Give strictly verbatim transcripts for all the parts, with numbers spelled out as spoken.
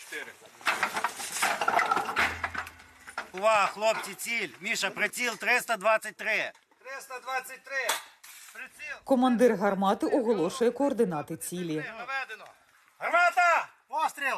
чотири. Увага, хлопці, ціль. Міша, приціл триста двадцять три. триста двадцять три. Приціл. Командир гармати оголошує координати цілі. Наведено. Гармата! Постріл!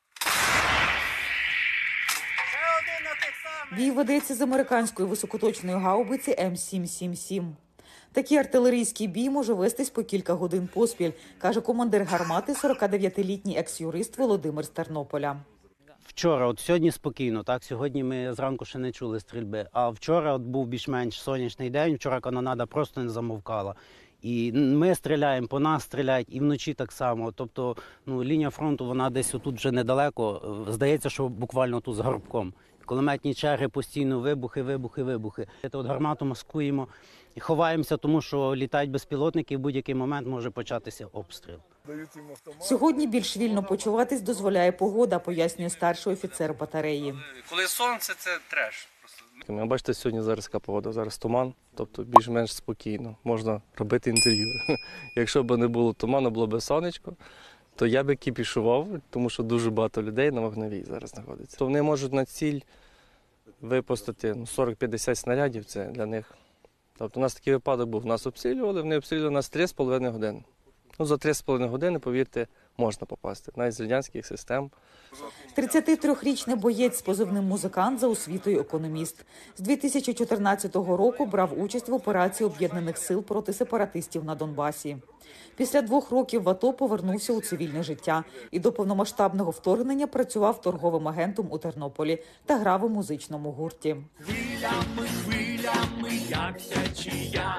Ще один на тих самих. Бій ведеться з американської високоточної гаубиці М сім сім сім. Такий артилерійський бій може вестись по кілька годин поспіль, каже командир гармати сорокадев'ятилітній екс-юрист Володимир з Тернополя. Вчора, от сьогодні спокійно, так, сьогодні ми зранку ще не чули стрільби, а вчора от був більш-менш сонячний день, вчора канонада просто не замовкала. І ми стріляємо, по нас стріляють, і вночі так само. Тобто, ну, лінія фронту, вона десь отут вже недалеко, здається, що буквально тут з горбком. Кулеметні черги, постійно вибухи, вибухи, вибухи. От гармату маскуємо і ховаємося, тому що літають безпілотники, і в будь-який момент може початися обстріл. Сьогодні більш вільно почуватись дозволяє погода, пояснює старший офіцер батареї. Коли сонце, це треш. Ви бачите, сьогодні зараз така погода, зараз туман, тобто більш-менш спокійно, можна робити інтерв'ю. Якщо б не було туману, було б сонечко, то я би кіпішував, тому що дуже багато людей на вогневій зараз знаходиться. То вони можуть на ціль випустити ну, сорок-п'ятдесят снарядів, це для них. Тобто у нас такий випадок був, нас обстрілювали, вони обстрілювали нас три з половиною години. Ну, за три з половиною години, повірте, можна попасти, навіть з радянських систем. тридцятитрирічний боєць з позивним «Музикант» за освітою економіст. З дві тисячі чотирнадцятого року брав участь в операції Об'єднаних сил проти сепаратистів на Донбасі. Після двох років в АТО повернувся у цивільне життя і до повномасштабного вторгнення працював торговим агентом у Тернополі та грав у музичному гурті. Хвилями, хвилями, як течія,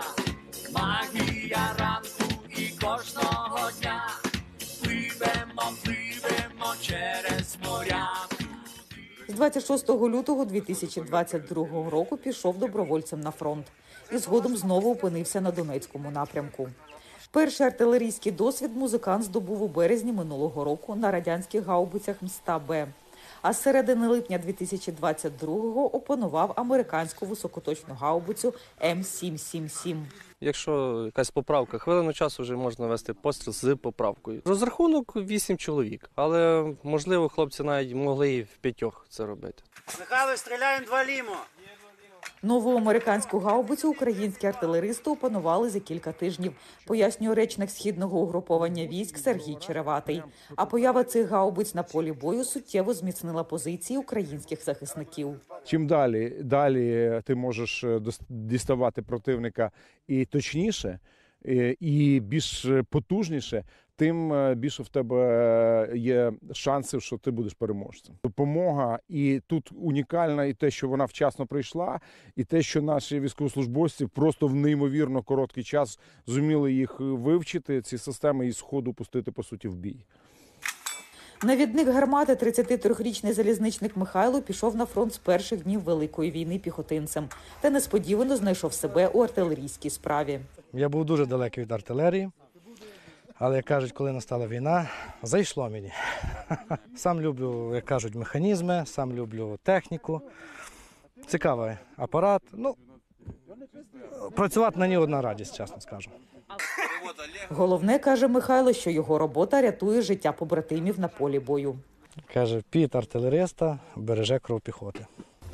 магія ранку і кожного дня. Пливемо, пливемо через моря. З двадцять шостого лютого дві тисячі двадцять другого року пішов добровольцем на фронт і згодом знову опинився на Донецькому напрямку. Перший артилерійський досвід музикант здобув у березні минулого року на радянських гаубицях М сто Б. А з середини липня дві тисячі двадцять другого опанував американську високоточну гаубицю М сім сім сім. Якщо якась поправка, хвилину часу вже можна вести постріл з поправкою. Розрахунок вісім чоловік, але, можливо, хлопці навіть могли і в п'ятьох це робити. Михайло, стріляємо два лімо. Нову американську гаубицю українські артилеристи опанували за кілька тижнів, пояснює речник східного угруповання військ Сергій Череватий. А поява цих гаубиць на полі бою суттєво зміцнила позиції українських захисників. Чим далі, далі ти можеш діставати противника і точніше, і більш потужніше, тим більше в тебе є шансів, що ти будеш переможцем. Допомога і тут унікальна і те, що вона вчасно прийшла, і те, що наші військовослужбовці просто в неймовірно короткий час зуміли їх вивчити, ці системи, і з ходу пустити, по суті, в бій. Навідник гармати тридцятитрирічний залізничник Михайло пішов на фронт з перших днів Великої війни піхотинцем та несподівано знайшов себе у артилерійській справі. Я був дуже далекий від артилерії, але, як кажуть, коли настала війна, зайшло мені. Сам люблю, як кажуть, механізми, сам люблю техніку. Цікавий апарат. Ну, працювати на ній одна радість, чесно скажу. Головне, каже Михайло, що його робота рятує життя побратимів на полі бою. Каже, піт артилериста береже кров піхоти.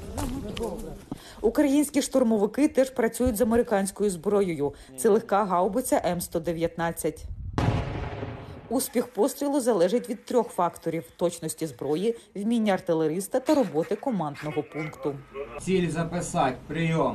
Українські штурмовики теж працюють з американською зброєю. Це легка гаубиця М сто дев'ятнадцять. Успіх пострілу залежить від трьох факторів – точності зброї, вміння артилериста та роботи командного пункту. Ціль записати. Прийом.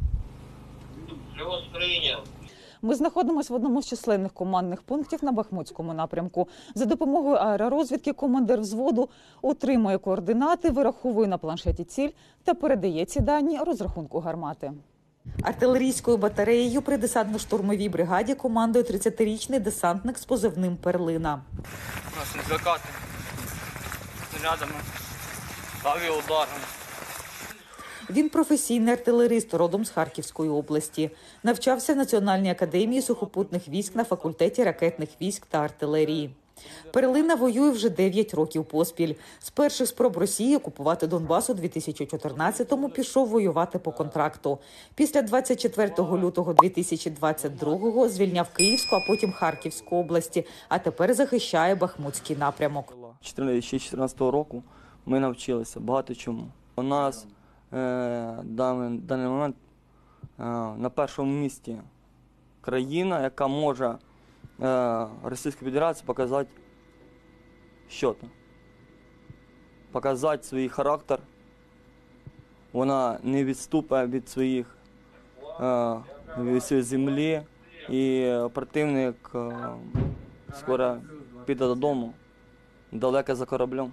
Плюс прийняв. Ми знаходимося в одному з численних командних пунктів на Бахмутському напрямку. За допомогою аеророзвідки командир взводу отримує координати, вираховує на планшеті ціль та передає ці дані розрахунку гармати. Артилерійською батареєю при десантно-штурмовій бригаді командує тридцятирічний десантник з позивним «Перлина». Нас не злякати снарядами, авіаударами. Він професійний артилерист, родом з Харківської області. Навчався в Національній академії сухопутних військ на факультеті ракетних військ та артилерії. Перлина воює вже дев'ять років поспіль. З перших спроб Росії окупувати Донбас у дві тисячі чотирнадцятому пішов воювати по контракту. Після двадцять четвертого лютого дві тисячі двадцять другого звільняв Київську, а потім Харківську області, а тепер захищає Бахмутський напрямок. дві тисячі чотирнадцятого року ми навчилися багато чому. У нас е, в даний момент е, на першому місці країна, яка може е, Російській Федерації показати що то. Показати свій характер. Вона не відступає від своїх е, від своєї землі, і противник е, скоро піде додому, далеко за кораблем.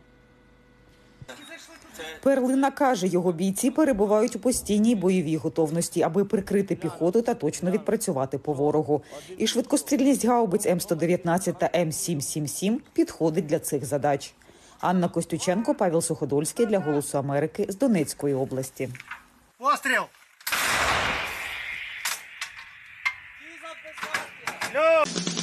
Перлина каже, його бійці перебувають у постійній бойовій готовності, аби прикрити піхоту та точно відпрацювати по ворогу. І швидкострільність гаубиць М сто дев'ятнадцять та М сім сім сім підходить для цих задач. Анна Костюченко, Павел Суходольський для «Голосу Америки» з Донецької області. Постріл! Плюс!